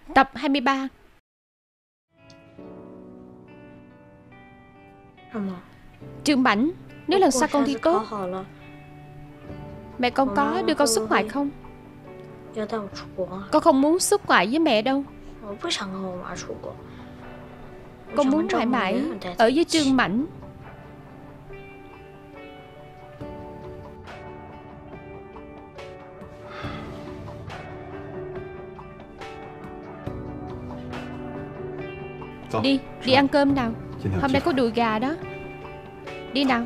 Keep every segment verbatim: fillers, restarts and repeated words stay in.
Tập hai mươi ba. Trương Mãnh, nếu lần sau con thi tốt, mẹ con có đưa con xuất ngoại không? Con không muốn xuất ngoại với mẹ đâu. Con muốn mãi mãi ở với Trương Mãnh. Đi, đi ăn cơm nào. Hôm nay có đùi gà đó. Đi nào.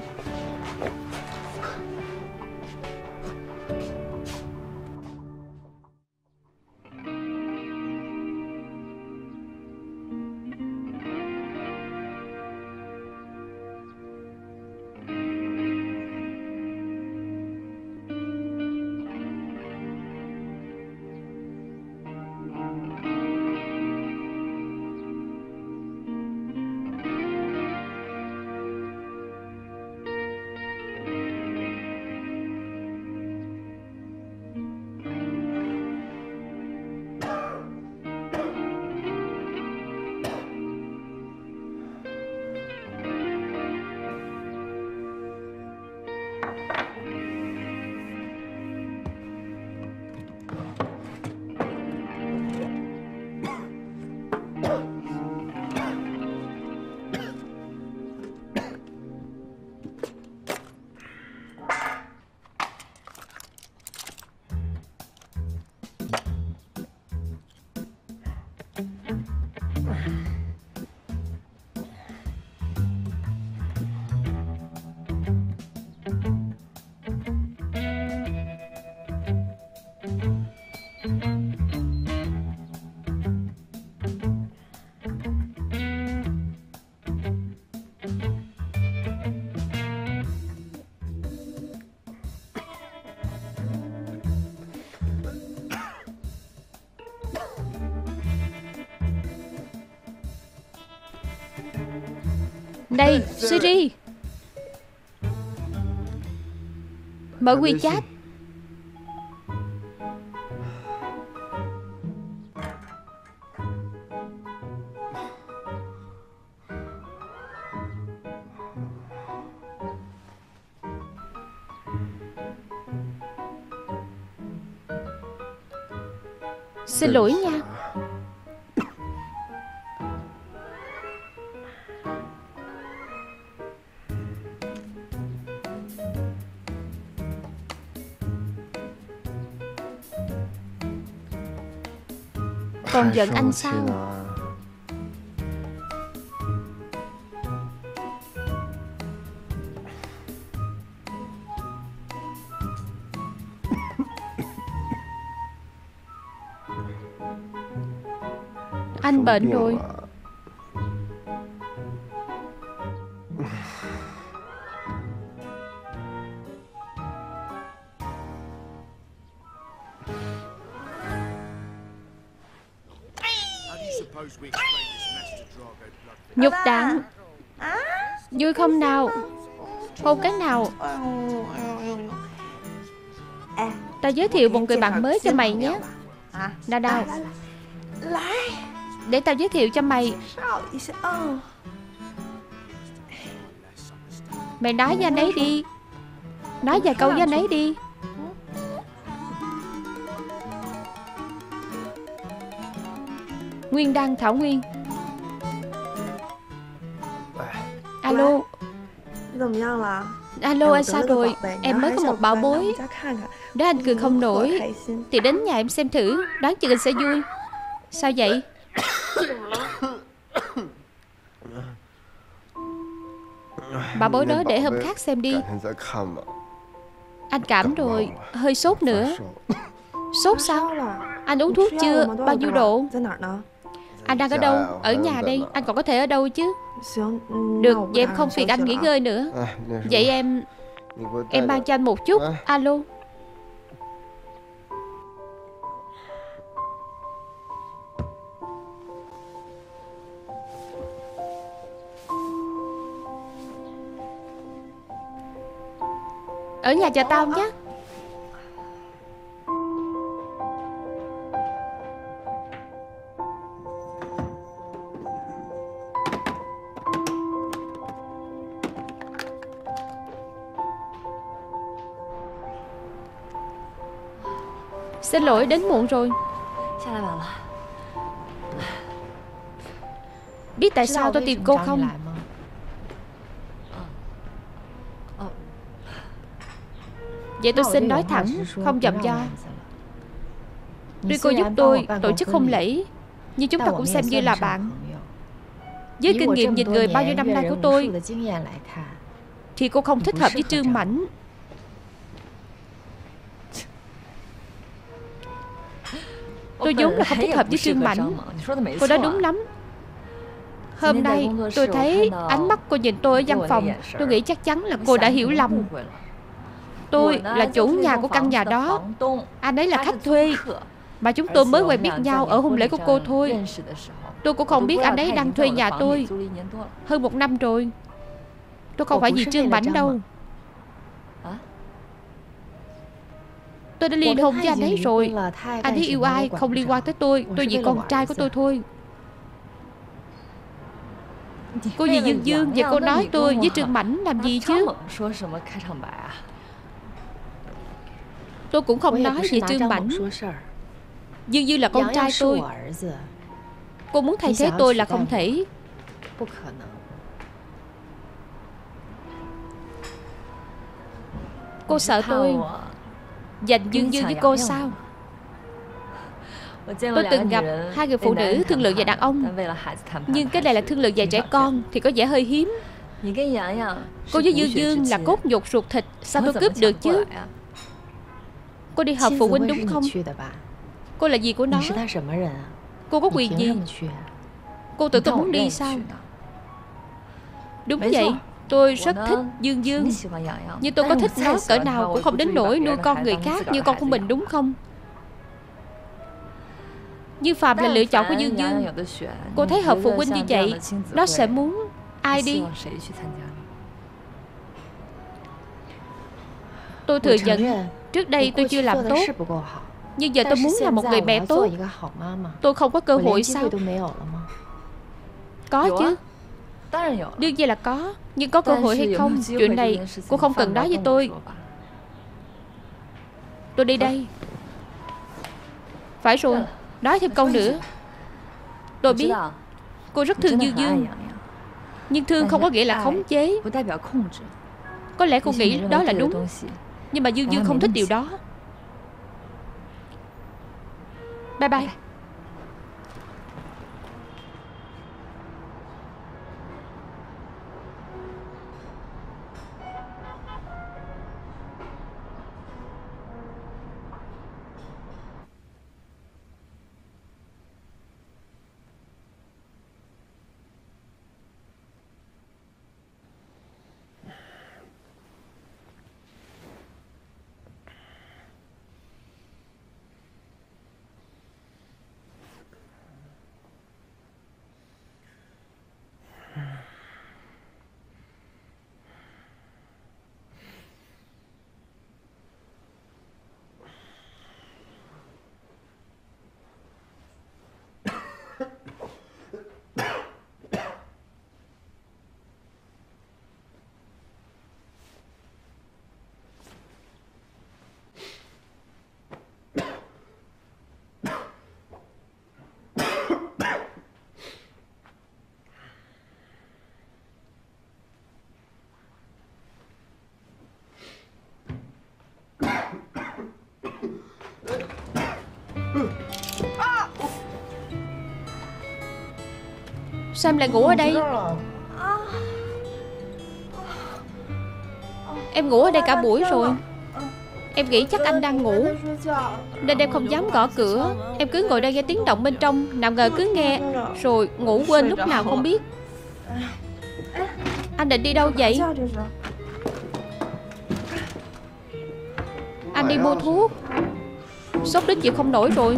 Đây, Siri, mở WeChat. Xin lỗi nha. Còn giận anh sao? Anh bệnh rồi. Nhục đạn. Vui không nào? Hôn cái nào? Ta giới thiệu một người bạn mới cho mày nhé. Nào nào, để tao giới thiệu cho mày. Mày nói với anh ấy đi. Nói vài câu với anh ấy đi. Nguyên Đăng, Thảo Nguyên. Alo. Alo, anh sao rồi? Em mới có một bảo bối. Nếu anh cười không nổi thì đến nhà em xem thử. Đoán chừng anh sẽ vui. Sao vậy? Bảo bối đó để hôm khác xem đi. Anh cảm rồi. Hơi sốt nữa. Sốt sao? Anh uống thuốc chưa? Bao nhiêu độ? Anh đang ở đâu? Ở nhà đây. Anh còn có thể ở đâu chứ? Được, vậy em không phiền anh nghỉ ngơi nữa. Vậy em Em mang cho anh một chút. Alo. Ở nhà chờ tao nhé. Xin lỗi, đến muộn rồi. Biết tại sao tôi tìm cô không? Vậy tôi xin nói thẳng, không dậm do. Tuy cô giúp tôi tổ chức hôn lễ, nhưng chúng ta cũng xem như là bạn. Với kinh nghiệm nhìn người bao nhiêu năm nay của tôi, thì cô không thích hợp với Trương Mãnh. Tôi vốn là không thích hợp với Trương Mãnh. Cô nói đúng lắm. Hôm nay tôi thấy ánh mắt cô nhìn tôi ở văn phòng, tôi nghĩ chắc chắn là cô đã hiểu lầm. Tôi là chủ nhà của căn nhà đó, anh ấy là khách thuê, mà chúng tôi mới quen biết nhau ở hôn lễ của cô thôi. Tôi cũng không biết anh ấy đang thuê nhà tôi hơn một năm rồi. Tôi không phải vì Trương Mãnh đâu. Tôi đã ly hôn với anh ấy rồi. Anh ấy yêu ai không liên quan tới tôi. Tôi vì con trai của tôi thôi. Cô vì Dương Dương, và cô nói tôi với Trương Mãnh làm gì chứ? Tôi cũng không nói về Trương Mãnh. Dương Dương là con trai tôi. Cô muốn thay thế tôi là không thể. Cô sợ tôi giành Dương Dương với cô sao? Tôi từng gặp hai người phụ nữ thương lượng về đàn ông, nhưng cái này là thương lượng về trẻ con thì có vẻ hơi hiếm. Cô với Dương Dương là cốt nhục ruột thịt, sao tôi cướp được chứ? Cô đi họp phụ huynh đúng không? Cô là gì của nó? Cô có quyền gì? Cô tưởng tôi muốn đi sao? Đúng vậy, tôi rất thích Dương Dương, nhưng tôi có thích nó cỡ nào cũng không đến nỗi nuôi con người khác như con của mình, đúng không? Như Phạm là lựa chọn của Dương Dương. Cô thấy họp phụ huynh như vậy, nó sẽ muốn ai đi? Tôi thừa nhận trước đây tôi chưa làm tốt, nhưng giờ tôi muốn là một người mẹ tốt. Tôi không có cơ hội sao? Có chứ, đương nhiên là có. Nhưng có cơ hội hay không, chuyện này cô không cần nói với tôi. Tôi đi đây. Phải rồi, nói thêm câu nữa. Tôi biết cô rất thương Dương Dương, nhưng thương không có nghĩa là khống chế. Có lẽ cô nghĩ đó là đúng, nhưng mà Dương Dương không thích điều đó. Bye bye. Sao em lại ngủ ở đây? Em ngủ ở đây cả buổi rồi. Em nghĩ chắc anh đang ngủ, nên em không dám gõ cửa. Em cứ ngồi đây nghe tiếng động bên trong, nào ngờ cứ nghe rồi ngủ quên lúc nào không biết. Anh định đi đâu vậy? Anh đi mua thuốc. Sốt đến chịu không nổi rồi.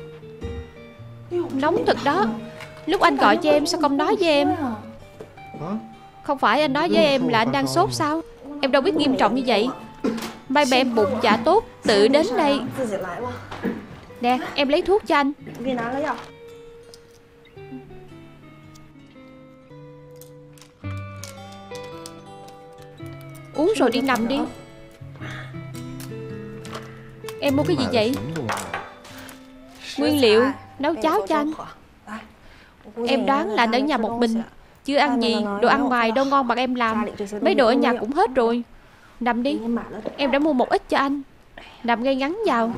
Nóng thật đó. Lúc anh gọi cho em sao không nói với em? Không phải anh nói với em là anh đang sốt sao? Em đâu biết nghiêm trọng như vậy. May mà em bụng dạ tốt, tự đến đây. Nè, em lấy thuốc cho anh. Uống rồi đi nằm đi. Em mua cái gì vậy? Nguyên liệu nấu cháo cho anh. Em đoán là anh ở nhà một mình, chưa ăn gì. Đồ ăn ngoài đâu ngon bằng em làm. Mấy đồ ở nhà cũng hết rồi. Nằm đi, em đã mua một ít cho anh. Nằm ngay ngắn vào.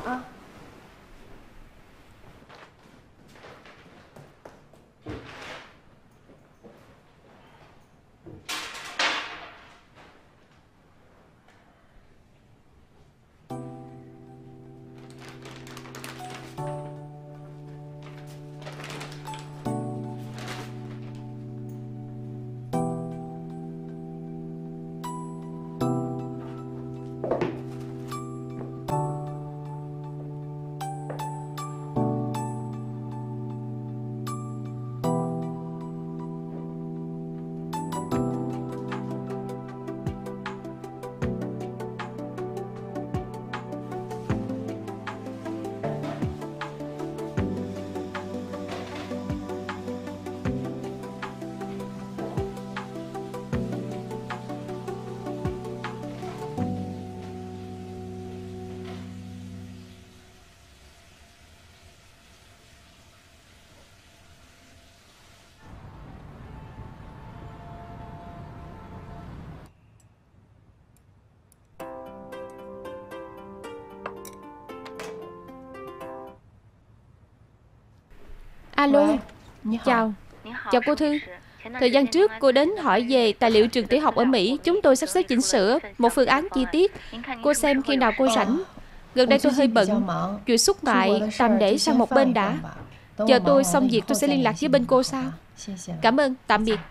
Alo, chào. Chào cô Thư. Thời gian trước cô đến hỏi về tài liệu trường tiểu học ở Mỹ. Chúng tôi sắp xếp chỉnh sửa một phương án chi tiết. Cô xem khi nào cô rảnh. Gần đây tôi hơi bận, chuyện xuất ngoại tạm để sang một bên đã. Chờ tôi xong việc tôi sẽ liên lạc với bên cô sau. Cảm ơn, tạm biệt.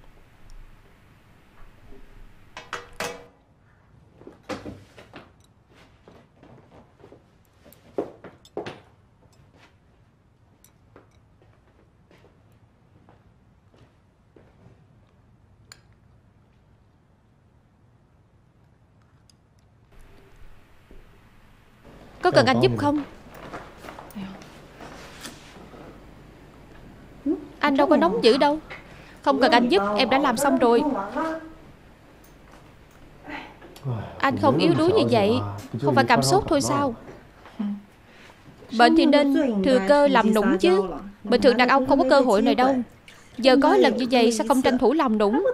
Có cần anh giúp không? Anh đâu có nóng dữ đâu. Không cần anh giúp, em đã làm xong rồi. Anh không yếu đuối như vậy. Không phải cảm sốt thôi sao? Bệnh thì nên thừa cơ làm nũng chứ. Bình thường đàn ông không có cơ hội này đâu. Giờ có lần như vậy sao không tranh thủ làm nũng?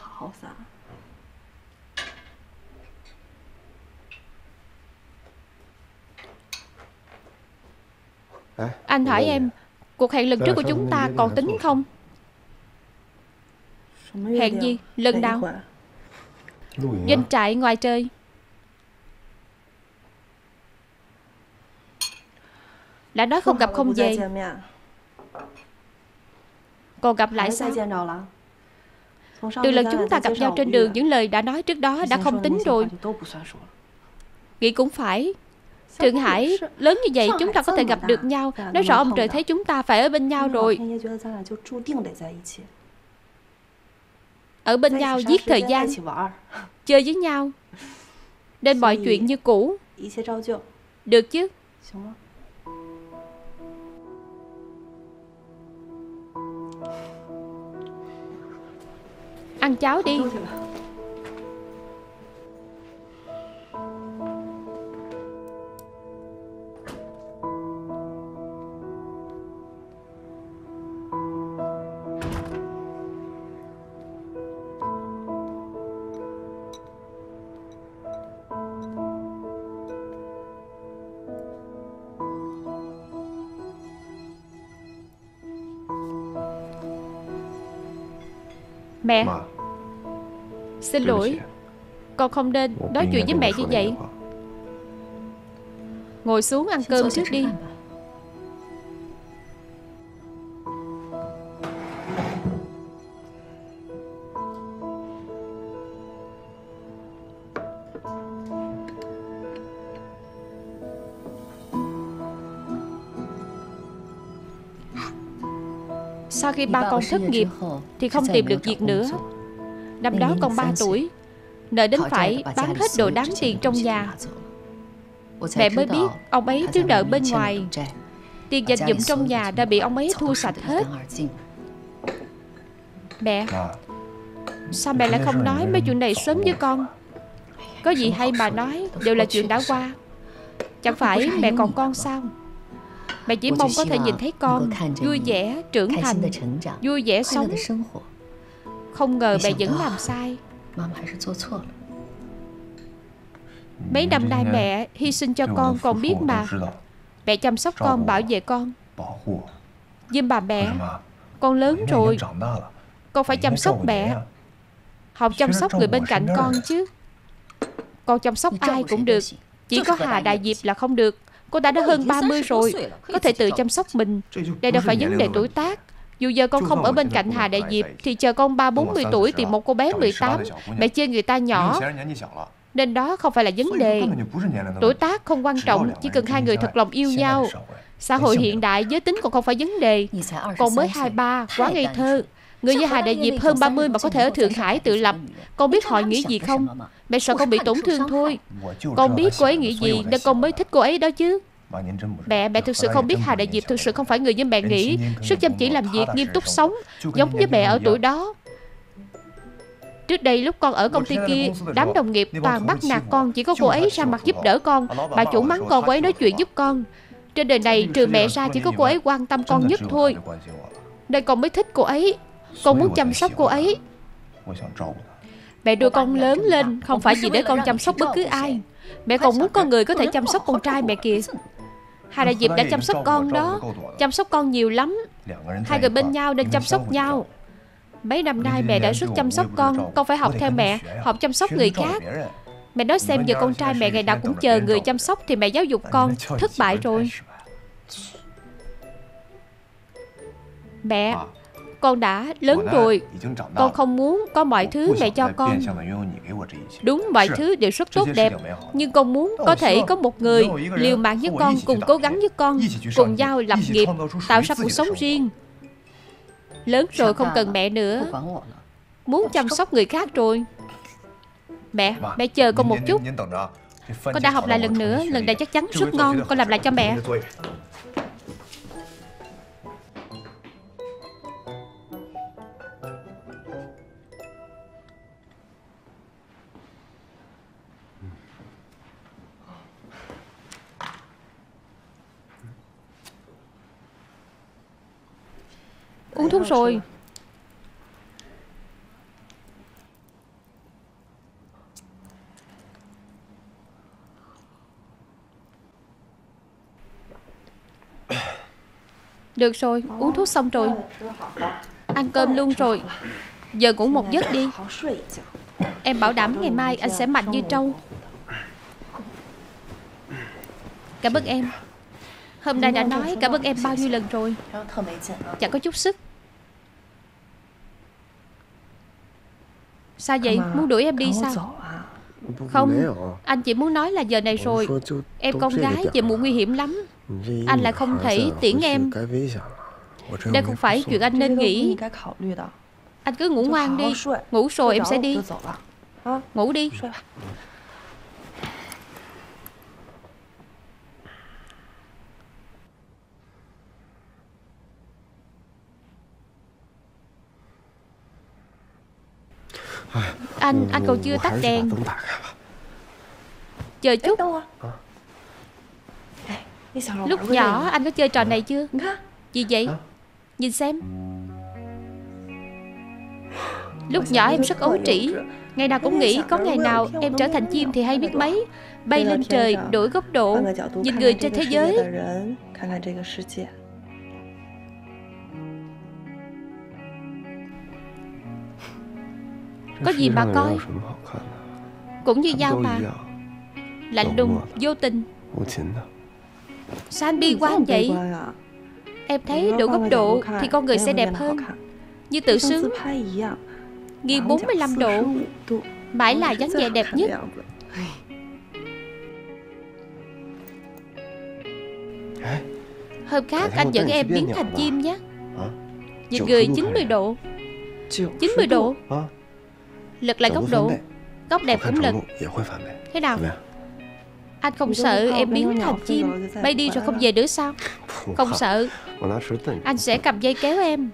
Anh hỏi em, cuộc hẹn lần trước của chúng ta còn tính không? Hẹn gì? Lần nào? Doanh trại ngoài trời. Đã nói không gặp không về. Còn gặp lại sao? Từ lần chúng ta gặp nhau trên đường, những lời đã nói trước đó đã không tính rồi. Nghĩ cũng phải. Thượng Hải lớn như vậy chúng ta có thể gặp được nhau. Nói rõ ông trời thấy chúng ta phải ở bên nhau rồi. Ở bên nhau giết thời gian, chơi với nhau, nên mọi chuyện như cũ. Được chứ? Ăn cháo đi. Mẹ, xin lỗi, con không nên nói chuyện với mẹ như vậy. Ngồi xuống ăn cơm trước đi. Sau khi ba con thất nghiệp thì không tìm được việc nữa. Năm đó con ba tuổi, nợ đến phải bán hết đồ đáng tiền trong nhà. Mẹ mới biết ông ấy thiếu nợ bên ngoài. Tiền dành dụm trong nhà đã bị ông ấy thu sạch hết. Mẹ, sao mẹ lại không nói mấy chuyện này sớm với con? Có gì hay mà nói, đều là chuyện đã qua. Chẳng phải mẹ còn con sao? Mẹ chỉ mong có thể nhìn thấy con vui vẻ trưởng thành, vui vẻ sống. Không ngờ mẹ vẫn làm sai. Mấy năm nay mẹ hy sinh cho con, con biết mà. Mẹ chăm sóc con, bảo vệ con. Nhưng bà mẹ, con lớn rồi, con phải chăm sóc mẹ. Học chăm sóc người bên cạnh con chứ. Con chăm sóc ai cũng được, chỉ có Hà Đại Diệp là không được. Cô ta đã hơn ba mươi rồi, có thể tự chăm sóc mình. Đây đâu phải vấn đề tuổi tác. Dù giờ con không ở bên cạnh Hà Đại Diệp thì chờ con ba bốn mươi tuổi tìm một cô bé mười tám. Mẹ chê người ta nhỏ, nên đó không phải là vấn đề. Tuổi tác không quan trọng, chỉ cần hai người thật lòng yêu nhau. Xã hội hiện đại giới tính còn không phải vấn đề. Con mới hai ba, quá ngây thơ. Người như Hà Đại Diệp hơn ba mươi mà có thể ở Thượng Hải tự lập. Con biết họ nghĩ gì không? Mẹ sợ con bị tổn thương thôi. Con biết cô ấy nghĩ gì nên con mới thích cô ấy đó chứ. Mẹ, mẹ thực sự không biết Hà Đại Diệp thực sự không phải người như mẹ nghĩ. Rất chăm chỉ làm việc, nghiêm túc sống, giống như mẹ ở tuổi đó. Trước đây lúc con ở công ty kia, đám đồng nghiệp toàn bắt nạt con, chỉ có cô ấy ra mặt giúp đỡ con. Bà chủ mắng con, cô ấy nói chuyện giúp con. Trên đời này trừ mẹ ra chỉ có cô ấy quan tâm con nhất thôi. Nên con mới thích cô ấy. Con muốn chăm sóc cô ấy. Mẹ đưa con lớn lên không phải chỉ để con chăm sóc bất cứ ai. Mẹ còn muốn có người có thể chăm sóc con trai mẹ kìa. Hà Đại Diệp đã chăm sóc con đó, chăm sóc con nhiều lắm. Hai người bên nhau nên chăm sóc nhau. Mấy năm nay mẹ đã rất chăm sóc con. Con phải học theo mẹ, học chăm sóc người khác. Mẹ nói xem giờ con trai mẹ ngày nào cũng chờ người chăm sóc thì mẹ giáo dục con thất bại rồi. Mẹ, con đã lớn rồi. Con không muốn có mọi thứ mẹ cho con. Đúng, mọi thứ đều rất tốt đẹp. Nhưng con muốn có thể có một người liều mạng với con, cùng cố gắng với con, cùng nhau lập nghiệp, tạo ra cuộc sống riêng. Lớn rồi không cần mẹ nữa, muốn chăm sóc người khác rồi. Mẹ, mẹ chờ con một chút. Con đã học lại lần nữa. Lần này chắc chắn rất ngon. Con làm lại cho mẹ. Uống thuốc rồi. Được rồi, uống thuốc xong rồi. Ăn cơm luôn rồi. Giờ ngủ một giấc đi. Em bảo đảm ngày mai anh sẽ mạnh như trâu. Cảm ơn em. Hôm nay đã nói cảm ơn em bao nhiêu lần rồi. Chẳng có chút sức. Sao vậy? Muốn đuổi em đi sao? Không, anh chỉ muốn nói là giờ này rồi. Em con gái về muộn nguy hiểm lắm. Anh lại không thể tiễn em. Đây không phải chuyện anh nên nghĩ. Anh cứ ngủ ngoan đi. Ngủ rồi em sẽ đi. Ngủ đi. Anh, anh còn chưa tắt đèn. Chờ chút. Lúc nhỏ anh có chơi trò này chưa? Gì vậy? Nhìn xem. Lúc nhỏ em rất ấu trĩ. Ngày nào cũng nghĩ có ngày nào em trở thành chim thì hay biết mấy. Bay lên trời, đổi góc độ, nhìn người trên thế giới. Có gì mà coi. Cũng như nhau mà. Lạnh lùng, vô tình. Sao anh bi quan vậy? Em thấy đổi góc độ thì con người sẽ đẹp hơn. Như tự sướng. Nghiêng bốn mươi lăm độ, mãi là dáng vẻ đẹp nhất. Hôm khác anh dẫn em biến thành chim nhé. Nhìn người chín mươi độ. chín mươi độ. Lật lại góc độ. Góc đẹp cũng lật. Thế nào? Anh không sợ em biến thành chim bay đi rồi không về nữa sao? Không sợ. Anh sẽ cầm dây kéo em.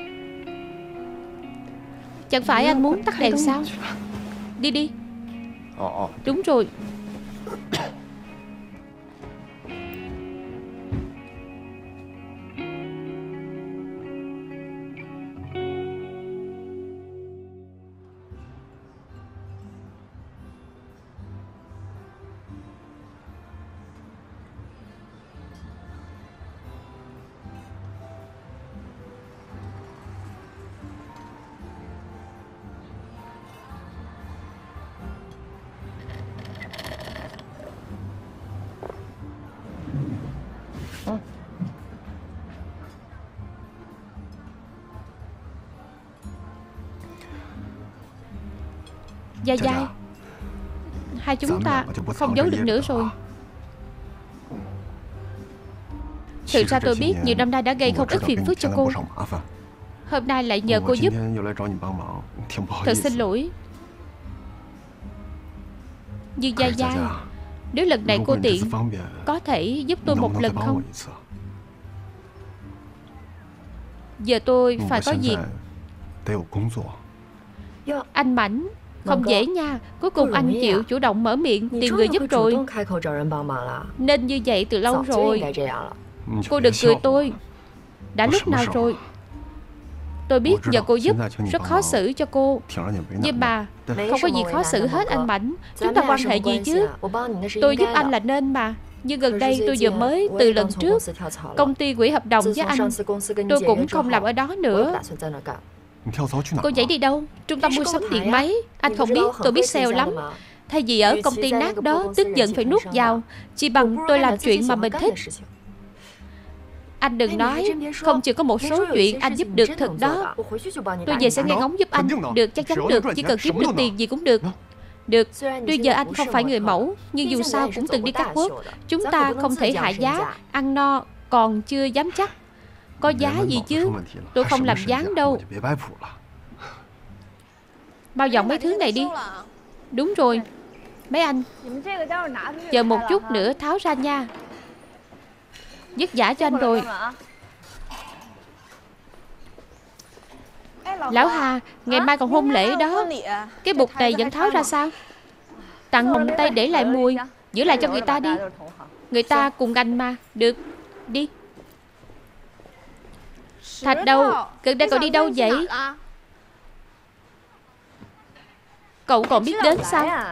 Chẳng phải anh muốn tắt đèn sao? Đi đi. Đúng rồi. Gia Gia, hai chúng ta không giấu được nữa rồi. Thực ra tôi biết nhiều năm nay đã gây không ít phiền phức cho cô. Hôm nay lại nhờ cô giúp. Thật xin lỗi. Nhưng Gia Gia, nếu lần này cô tiện, có thể giúp tôi một lần không? Giờ tôi phải có việc. Anh Mãnh, không dễ nha. Cuối cùng anh chịu chủ động mở miệng tìm người giúp rồi. Nên như vậy từ lâu rồi. Cô đừng cười tôi. Đã lúc nào rồi? Tôi biết nhờ cô giúp rất khó xử cho cô. Nhưng mà không có gì khó xử hết anh Mãnh. Chúng ta quan hệ gì chứ? Tôi giúp anh là nên mà. Nhưng gần đây tôi vừa mới từ lần trước công ty hủy hợp đồng với anh, tôi cũng không làm ở đó nữa. Cô nhảy đi đâu? Trung tâm mua sắm điện máy. Anh không biết, tôi biết sale lắm. Thay vì ở công ty nát đó tức giận phải nuốt vào, chỉ bằng tôi làm chuyện mà mình thích. Anh đừng nói, không chừng có một số chuyện anh giúp được thật đó. Tôi về sẽ nghe ngóng giúp anh. Được, chắc chắn được. Chỉ cần kiếm được tiền gì cũng được. Được, tuy giờ anh không phải người mẫu, nhưng dù sao cũng từng đi cắt quốc. Chúng ta không thể hạ giá. Ăn no còn chưa dám chắc. Có giá gì chứ? Tôi không làm dáng đâu. Bao dọn mấy thứ này đi. Đúng rồi. Mấy anh, chờ một chút nữa tháo ra nha. Vất vả cho anh rồi. Lão Hà, ngày mai còn hôn lễ đó. Cái bụt này vẫn tháo ra sao? Tặng hồng tay để lại mùi. Giữ lại cho người ta đi. Người ta cùng anh mà. Được, đi. Thạch đâu? Gần đây cậu đi đâu vậy? Cậu còn biết đến sao?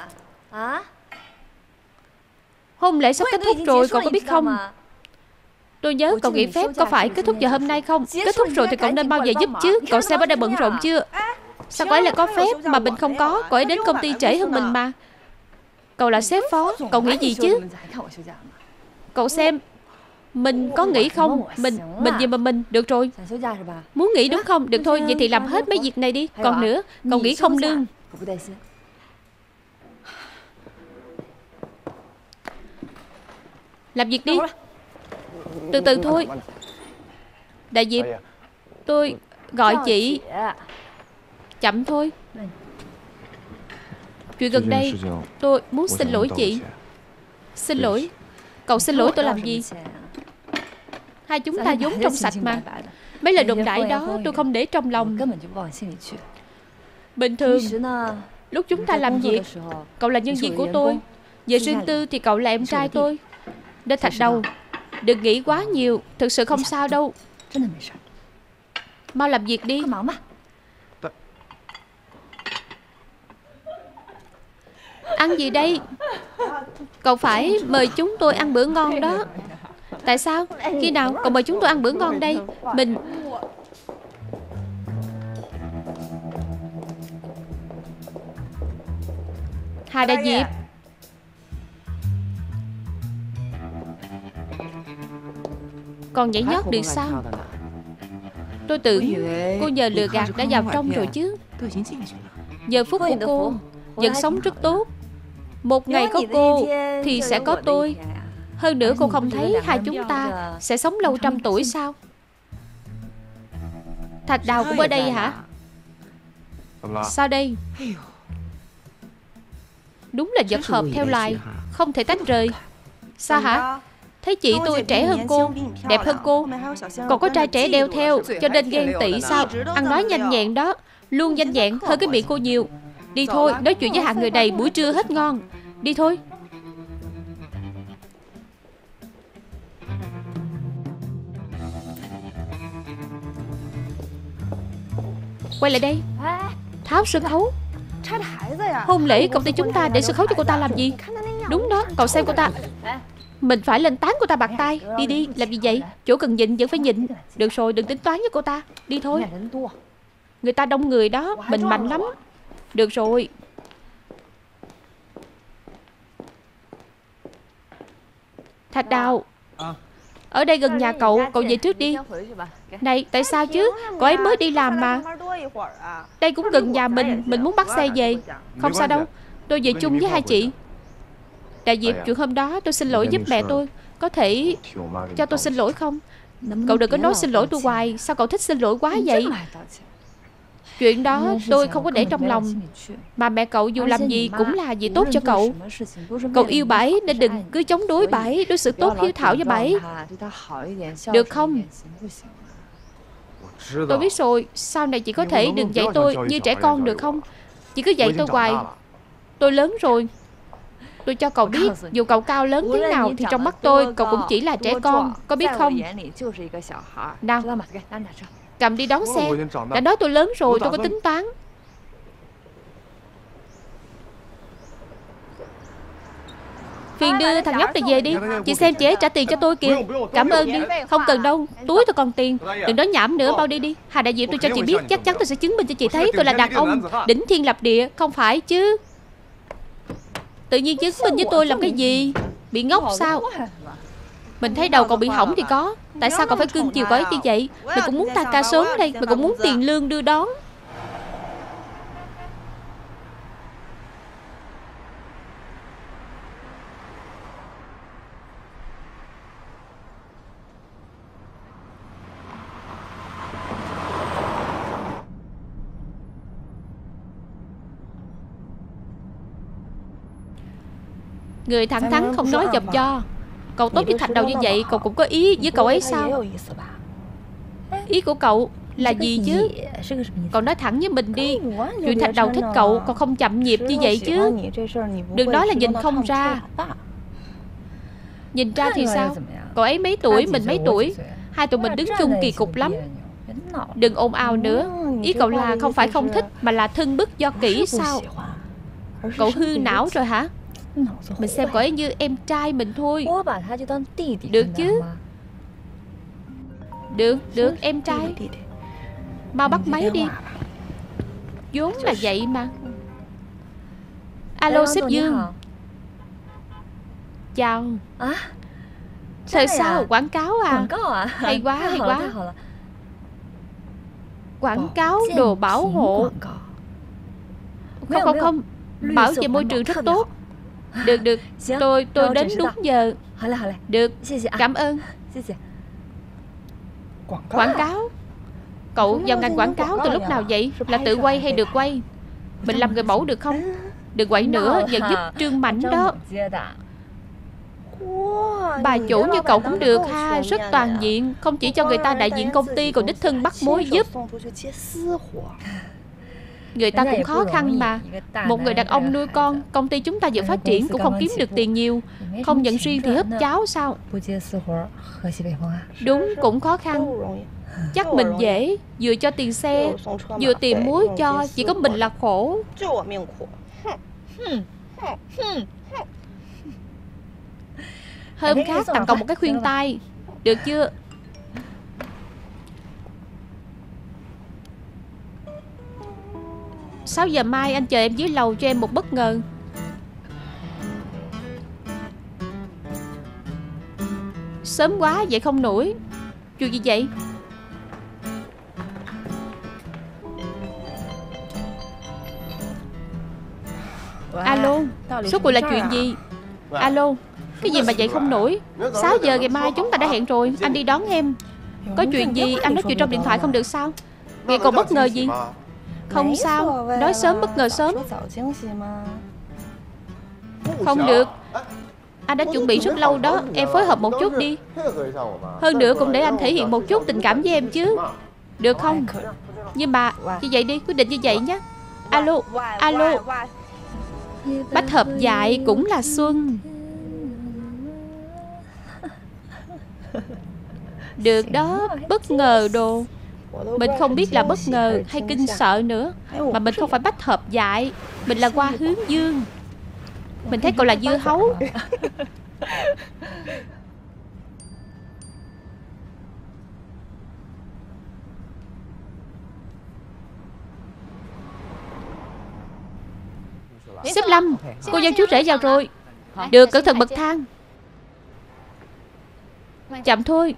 Hôn lễ sắp kết thúc rồi, cậu có biết không? Tôi nhớ cậu nghỉ phép có phải kết thúc vào hôm nay không? Kết thúc rồi thì cậu nên bao giờ giúp chứ. Cậu xem ở đây bận rộn chưa? Sao cậu ấy lại có phép mà mình không có? Cậu ấy đến công ty trễ hơn mình mà. Cậu là sếp phó, cậu nghĩ gì chứ? Cậu xem, mình có nghỉ không? Mình, mình gì mà mình, được rồi. Muốn nghỉ đúng không? Được thôi, vậy thì làm hết mấy việc này đi. Còn nữa, cậu nghỉ không lương. Làm việc đi. Từ từ thôi. Đại Diệp, tôi gọi chị. Chậm thôi. Chuyện gần đây tôi muốn xin lỗi chị. Xin lỗi? Cậu xin lỗi tôi làm gì? Hai chúng ta vốn trong sạch mà. Mấy lời đồn đại đó tôi không để trong lòng. Bình thường lúc chúng ta làm việc, cậu là nhân viên của tôi. Về riêng tư thì cậu là em trai tôi. Nên Thạch Đầu, đừng nghĩ quá nhiều. Thực sự không sao đâu. Mau làm việc đi. Ăn gì đây? Cậu phải mời chúng tôi ăn bữa ngon đó. Tại sao? Khi nào cậu mời chúng tôi ăn bữa ngon đây? Mình... Hà Đại Diệp, còn nhảy nhót được sao? Tôi tưởng cô nhờ lừa gạt đã vào trong rồi chứ. Giờ phút của cô vẫn sống rất tốt. Một ngày có cô thì sẽ có tôi. Hơn nữa cô không thấy hai chúng ta sẽ sống lâu trăm tuổi sao? Thạch Đào cũng ở đây hả? Sao đây? Đúng là vật hợp theo loài, không thể tách rời. Sao hả? Thấy chị tôi trẻ hơn cô, đẹp hơn cô, còn có trai trẻ đeo theo, cho nên ghen tị sao? Ăn nói nhanh nhẹn đó, luôn nhanh nhẹn hơn cái miệng cô nhiều. Đi thôi, nói chuyện với hạng người này buổi trưa hết ngon. Đi thôi. Quay lại đây. Tháo sân khấu. Hôn lễ công ty chúng ta để sân khấu cho cô ta làm gì? Đúng đó, cậu xem cô ta. Mình phải lên tán cô ta bạc tay. Đi đi, làm gì vậy? Chỗ cần nhịn vẫn phải nhịn. Được rồi, đừng tính toán với cô ta. Đi thôi. Người ta đông người đó, mình mạnh lắm. Được rồi. Thạch Đào, ở đây gần nhà cậu, cậu về trước đi. Này, tại sao chứ? Cậu ấy mới đi làm mà. Đây cũng gần nhà mình, mình muốn bắt xe về. Không sao đâu, tôi về chung với hai chị. Đại Diệp, chuyện hôm đó tôi xin lỗi giúp mẹ tôi. Có thể cho tôi xin lỗi không? Cậu đừng có nói xin lỗi tôi hoài. Sao cậu thích xin lỗi quá vậy? Chuyện đó tôi không có để trong lòng. Mà mẹ cậu dù làm gì cũng là vì tốt cho cậu. Cậu yêu bà ấy nên đừng cứ chống đối bà ấy, đối xử tốt hiếu thảo với bà ấy. Được không? Tôi biết rồi. Sau này chị có thể đừng dạy tôi như trẻ con được không? Chị cứ dạy tôi hoài. Tôi lớn rồi. Tôi cho cậu biết, dù cậu cao lớn thế nào thì trong mắt tôi cậu cũng chỉ là trẻ con. Có biết không? Nào, cầm đi đón xe. Đã nói tôi lớn rồi, tôi có tính toán. Phiền đưa thằng nhóc này về đi. Chị xem chị ấy trả tiền cho tôi kìa. Cảm ơn đi. Không cần đâu, túi tôi còn tiền. Đừng nói nhảm nữa, bao đi đi. Hà Đại Diệp, tôi cho chị biết, chắc chắn tôi sẽ chứng minh cho chị thấy tôi là đàn ông đỉnh thiên lập địa. Không phải chứ? Tự nhiên chứng minh với tôi làm cái gì? Bị ngốc sao? Mình thấy đầu cậu bị hỏng thì có. Tại sao cậu phải cưng chiều cậu ấy như vậy? Mình cũng muốn tan ca sớm đây. Mình cũng muốn tiền lương đưa đón. Người thẳng thắn không nói dập cho. Cậu tốt với Thạch Đầu như vậy, cậu cũng có ý với cậu ấy sao? Ý của cậu là gì chứ? Cậu nói thẳng với mình đi. Chuyện Thạch Đầu thích cậu, cậu không chậm nhịp như vậy chứ. Đừng nói là nhìn không ra. Nhìn ra thì sao? Cậu ấy mấy tuổi, mình mấy tuổi. Hai tụi mình đứng chung kỳ cục lắm. Đừng ồn ào nữa. Ý cậu là không phải không thích, mà là thân bức do kỹ sao? Cậu hư não rồi hả? Mình xem cậu ấy như em trai mình thôi. Được chứ? Được, được, em trai. Mau bắt máy đi. vốn là vậy mà. Alo sếp Dương. Chào. Thời sao quảng cáo à? Hay quá, hay quá. Quảng cáo đồ bảo hộ. Không, không, không. Bảo vệ môi trường rất tốt. Được, được. Tôi, tôi đến đúng giờ. Được, cảm ơn. Quảng cáo? Cậu vào ngành quảng cáo từ lúc nào vậy? Là tự quay hay được quay? Mình làm người mẫu được không? Đừng quậy nữa, giờ giúp Trương Mạnh đó. Bà chủ như cậu cũng được ha. Rất toàn diện. Không chỉ cho người ta đại diện công ty, còn đích thân bắt mối giúp. Người ta cũng khó khăn mà. Một người đàn ông nuôi con, công ty chúng ta vừa phát triển cũng không kiếm được tiền nhiều. Không nhận riêng thì húp cháo sao? Đúng, cũng khó khăn. Chắc mình dễ. Vừa cho tiền xe, vừa tìm muối cho. Chỉ có mình là khổ. Hôm khác tặng cậu một cái khuyên tai. Được chưa? Sáu giờ mai anh chờ em dưới lầu cho em một bất ngờ. Sớm quá vậy không nổi. Chuyện gì vậy? Alo, số cuộc là chuyện gì? Alo, cái gì mà vậy không nổi? Sáu giờ ngày mai chúng ta đã hẹn rồi. Anh đi đón em. Có chuyện gì anh nói chuyện trong điện thoại không được sao? Vậy còn bất ngờ gì? Không sao, nói sớm bất ngờ sớm. Không được. Anh đã chuẩn bị rất lâu đó. Em phối hợp một chút đi. Hơn nữa cũng để anh thể hiện một chút tình cảm với em chứ. Được không? Nhưng mà như vậy đi, quyết định như vậy nhé. Alo, alo. Bách hợp dại cũng là xuân. Được đó, bất ngờ đồ. Mình không biết là bất ngờ hay kinh sợ nữa. Mà mình không phải bách hợp dại, mình là Hoa hướng dương. Mình thấy cậu là dưa hấu. Xếp Lâm, cô dâu chú rể vào rồi. Được, cẩn thận bậc thang. Chậm thôi.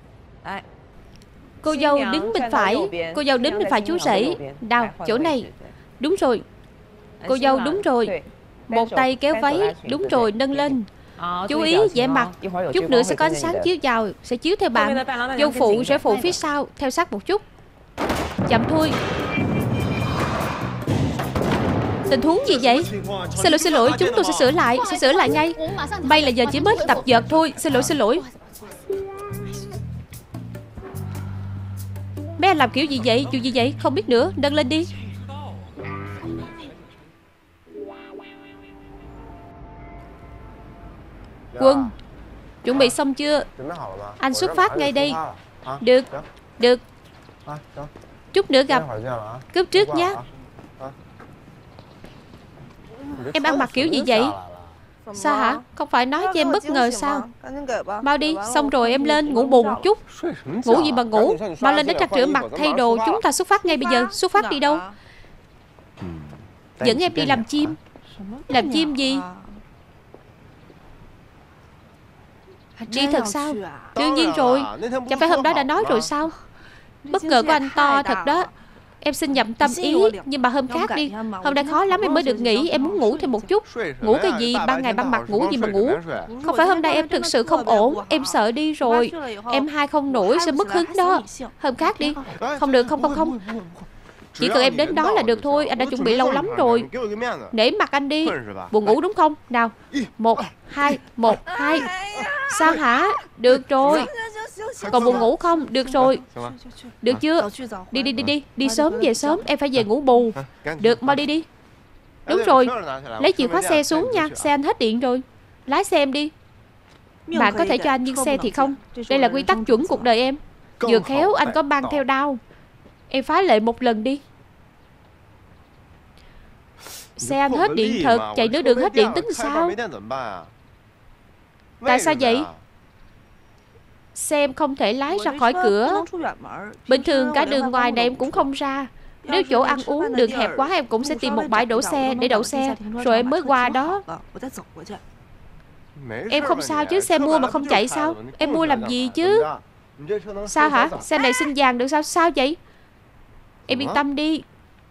Cô dâu đứng bên phải. Cô dâu đứng bên phải chú rể. Nào, chỗ này. Đúng rồi. Cô dâu đúng rồi. Một tay kéo váy. Đúng rồi, nâng lên. Chú ý vẻ mặt. Chút nữa sẽ có ánh sáng chiếu vào. Sẽ chiếu theo bạn. Dâu phụ sẽ phụ phía sau. Theo sát một chút. Chậm thôi. Tình huống gì vậy? Xin lỗi, xin lỗi, chúng tôi sẽ sửa lại. Sẽ sửa lại ngay. May là giờ chỉ mới tập vợt thôi. Xin lỗi, xin lỗi. Mấy anh làm kiểu gì vậy? Chuyện gì vậy? Không biết nữa. Nâng lên đi. Quân, chuẩn bị xong chưa? Anh xuất phát ngay đây. Được, được. Chút nữa gặp. Cúp trước nhé. Em ăn mặc kiểu gì vậy? Sao hả? Không phải nói cho em bất ngờ sao? Mau đi, xong rồi em lên ngủ bù một chút. Ngủ gì mà ngủ? Mau lên đánh răng rửa mặt, thay đồ. Chúng ta xuất phát ngay bây giờ. Xuất phát đi đâu? Dẫn em đi làm chim. Làm chim gì? Đi thật sao? Đương nhiên rồi. Chẳng phải hôm đó đã nói rồi sao? Bất ngờ của anh to thật đó. Em xin nhậm tâm ý. Nhưng mà hôm khác đi. Hôm nay khó lắm em mới được nghỉ. Em muốn ngủ thêm một chút. Ngủ cái gì? Ban ngày ban mặt ngủ gì mà ngủ? Không phải hôm nay em thực sự không ổn. Em sợ đi rồi. Em hai không nổi sẽ mất hứng đó. Hôm khác đi. Không được, không không không. Chỉ cần em đến đó là được thôi. Anh đã chuẩn bị lâu lắm rồi. Nể mặt anh đi. Buồn ngủ đúng không? Nào. Một, hai, một, hai. Sao hả? Được rồi. Còn buồn ngủ không? Được rồi. Được chưa? Đi đi đi đi. Đi sớm về sớm. Em phải về ngủ bù. Được, mau đi đi. Đúng rồi. Lấy chìa khóa xe xuống nha. Xe anh hết điện rồi. Lái xe em đi. Bạn có thể cho anh nhưng xe thì không. Đây là quy tắc chuẩn cuộc đời em. Vừa khéo anh có mang theo đao. Em phá lệ một lần đi. Xe anh hết điện thật. Chạy nửa đường hết điện tính sao? Tại sao vậy? Xe em không thể lái ra khỏi cửa. Bình thường cả đường ngoài này em cũng không ra. Nếu chỗ ăn uống đường hẹp quá em cũng sẽ tìm một bãi đổ xe để đậu xe. Rồi em mới qua đó. Em không sao chứ? Xe mua mà không chạy sao? Em mua làm gì chứ? Sao hả? Xe này xin vàng được sao? Sao vậy? Em yên tâm đi.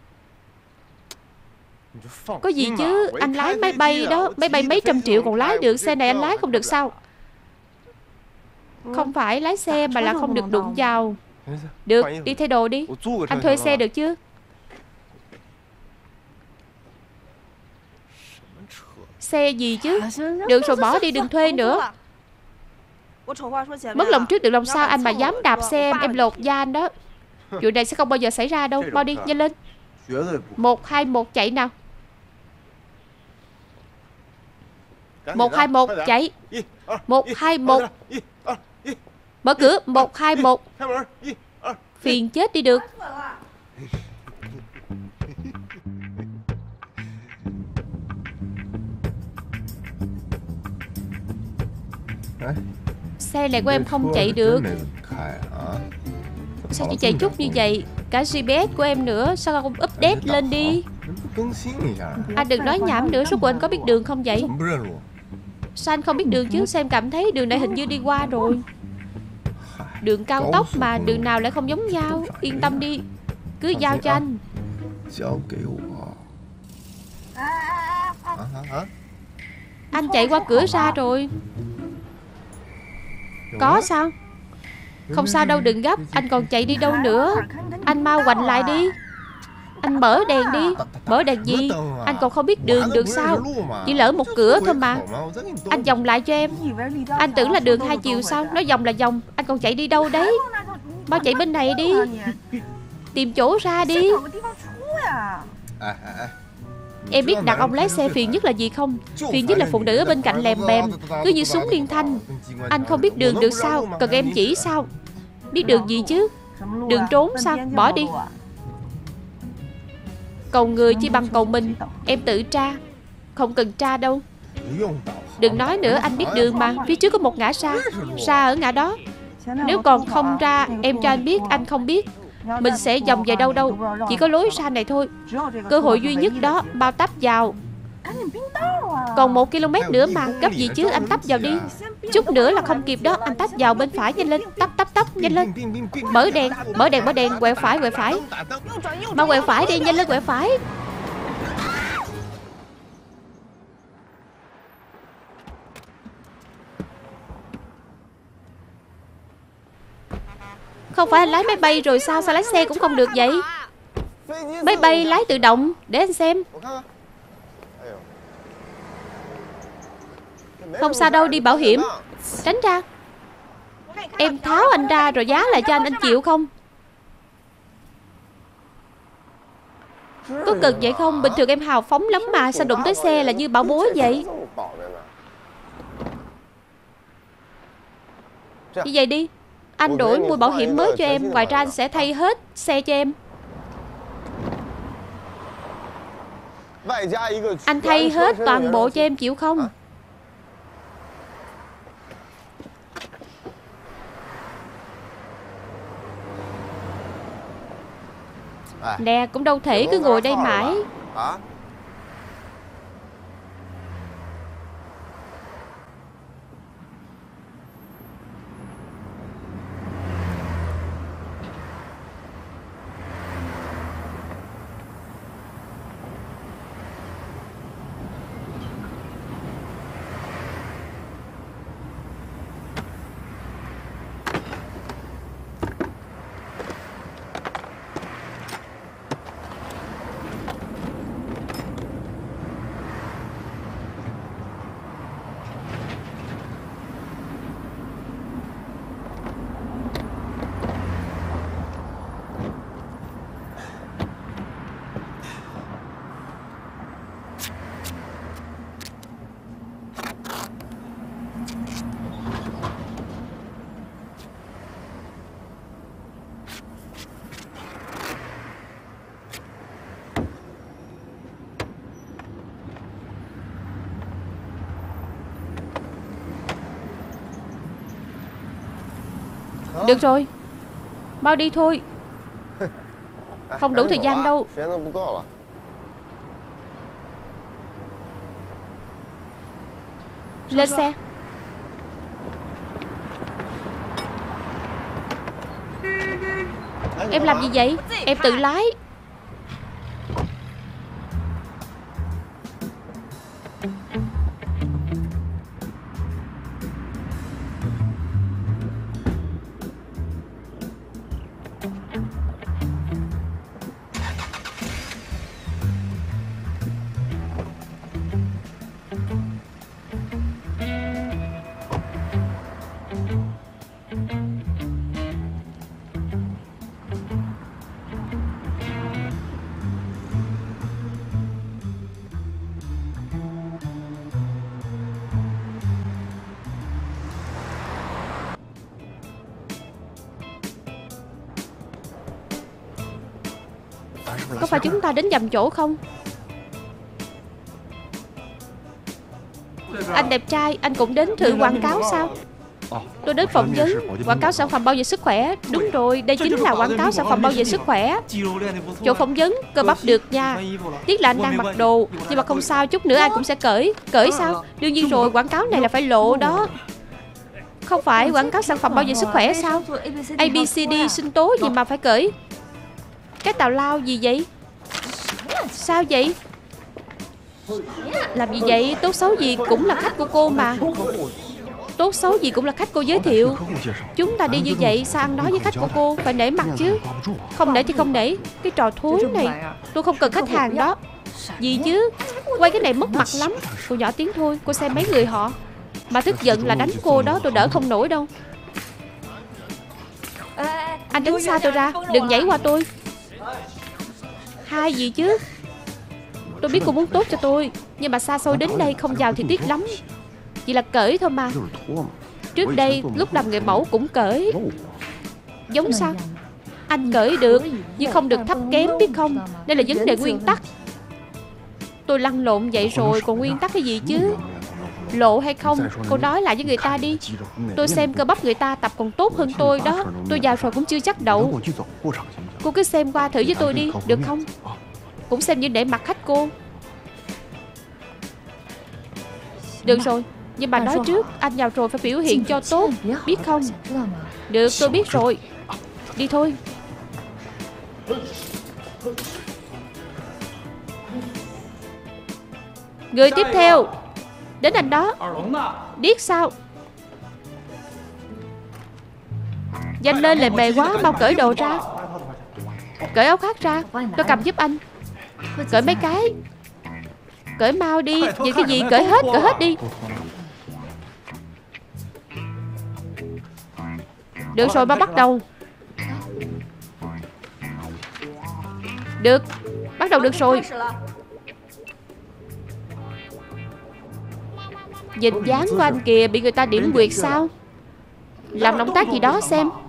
Có gì chứ? Anh lái máy bay đó. Máy bay mấy trăm triệu còn lái được. Xe này anh lái không được sao? Không phải lái xe mà là không được đụng vào. Được, đi thay đồ đi. Anh thuê xe được chứ? Xe gì chứ? Được rồi, bỏ đi, đừng thuê nữa. Mất lòng trước được lòng sau. Anh mà dám đạp xe em, em lột da anh đó. Chuyện này sẽ không bao giờ xảy ra đâu. Mau đi, nhanh lên. Một, hai, một, chạy nào. Một, hai, một, chạy. Một, hai, một. Mở cửa. Một, hai, một. Phiền chết đi được. Xe này của em không chạy được. Sao chỉ chạy chút như vậy? Cả giê pê ét của em nữa. Sao không update lên đi? Anh đừng nói nhảm nữa. Số của anh có biết đường không vậy? Sao anh không biết đường chứ? Sao em cảm thấy đường này hình như đi qua rồi? Đường cao tốc mà, đường nào lại không giống nhau. Yên tâm đi. Cứ giao cho anh. Anh chạy qua cửa ra rồi. Có sao? Không sao đâu, đừng gấp. Anh còn chạy đi đâu nữa? Anh mau quành lại đi. Anh mở đèn đi. Mở đèn gì? Anh còn không biết đường được sao? Chỉ lỡ một cửa thôi mà. Anh vòng lại cho em. Anh tưởng là đường hai chiều sao? Nói vòng là vòng. Anh còn chạy đi đâu đấy? Mau chạy bên này đi. Tìm chỗ ra đi. Em biết đàn ông lái xe phiền nhất là gì không? Phiền nhất là phụ nữ ở bên cạnh lèm bèm, cứ như súng liên thanh. Anh không biết đường được sao? Cần em chỉ sao? Biết đường gì chứ? Đường trốn sao? Bỏ đi. Cầu người chỉ bằng cầu mình. Em tự tra. Không cần tra đâu. Đừng nói nữa, anh biết đường mà. Phía trước có một ngã sa. Sa ở ngã đó. Nếu còn không ra, em cho anh biết anh không biết. Mình sẽ vòng về đâu đâu. Chỉ có lối ra này thôi. Cơ hội duy nhất đó. Bao tấp vào. Còn một km nữa mà. Gấp gì chứ, anh tấp vào đi. Chút nữa là không kịp đó. Anh tấp vào bên phải, nhanh lên. Tấp tấp tấp, nhanh lên. Mở đèn, mở đèn, mở đèn. Quẹo phải, quẹo phải. Mau quẹo phải đi, nhanh lên, quẹo phải. Không phải anh lái máy bay rồi sao? Sao lái xe cũng không được vậy? Máy bay lái tự động. Để anh xem. Không sao đâu, đi bảo hiểm. Tránh ra. Em tháo anh ra rồi giá lại cho anh. Anh chịu không? Có cần vậy không? Bình thường em hào phóng lắm mà. Sao đụng tới xe là như bảo bối vậy? Như vậy đi, anh đổi mua bảo hiểm mới cho em. Ngoài ra anh sẽ thay hết xe cho em. Anh thay hết toàn bộ cho em, chịu không? Nè, cũng đâu thể cứ ngồi đây mãi. Được rồi, mau đi thôi. Không đủ thời gian đâu. Lên xe. Em làm gì vậy? Em tự lái. Có phải chúng ta đến nhầm chỗ không? Anh đẹp trai, anh cũng đến thử quảng cáo sao? Tôi đến phỏng vấn quảng cáo sản phẩm bảo vệ sức khỏe. Đúng rồi, đây chính là quảng cáo sản phẩm bảo vệ sức khỏe. Chỗ phỏng vấn cơ bắp được nha. Tiếc là anh đang mặc đồ. Nhưng mà không sao, chút nữa ai cũng sẽ cởi. Cởi sao? Đương nhiên rồi, quảng cáo này là phải lộ đó. Không phải quảng cáo sản phẩm bảo vệ sức khỏe sao? A B C D sinh tố gì mà phải cởi? Cái tào lao gì vậy? Sao vậy? Làm gì vậy? Tốt xấu gì cũng là khách của cô mà. Tốt xấu gì cũng là khách cô giới thiệu. Chúng ta đi như vậy sao ăn nói với khách của cô? Phải nể mặt chứ. Không nể thì không nể. Cái trò thối này. Tôi không cần khách hàng đó. Gì chứ? Quay cái này mất mặt lắm. Cô nhỏ tiếng thôi. Cô xem mấy người họ. Mà tức giận là đánh cô đó. Tôi đỡ không nổi đâu. Anh đứng xa tôi ra. Đừng nhảy qua tôi. Hai gì chứ? Tôi biết cô muốn tốt cho tôi, nhưng mà xa xôi đến đây không vào thì tiếc lắm. Chỉ là cởi thôi mà. Trước đây lúc làm người mẫu cũng cởi. Giống sao? Anh cởi được, nhưng không được thấp kém biết không? Đây là vấn đề nguyên tắc. Tôi lăn lộn vậy rồi, còn nguyên tắc cái gì chứ? Lộ hay không, cô nói lại với người ta đi. Tôi xem cơ bắp người ta tập còn tốt hơn tôi đó. Tôi vào rồi cũng chưa chắc đậu. Cô cứ xem qua thử với tôi đi, được không? Cũng xem như để mặt khách cô. Được rồi, nhưng mà nói trước, anh vào rồi phải biểu hiện cho tốt, biết không? Được, tôi biết rồi. Đi thôi. Người tiếp theo. Đến anh đó. Điếc sao? Nhanh lên, lề mề quá, mau cởi đồ ra. Cởi áo khoác ra, tôi cầm giúp anh. Cởi mấy cái. Cởi mau đi, những cái gì cởi hết, cởi hết đi. Được rồi, mau bắt đầu. Được, bắt đầu được rồi. Nhìn dáng của anh kìa, bị người ta điểm quyệt sao? Làm động tác gì đó xem.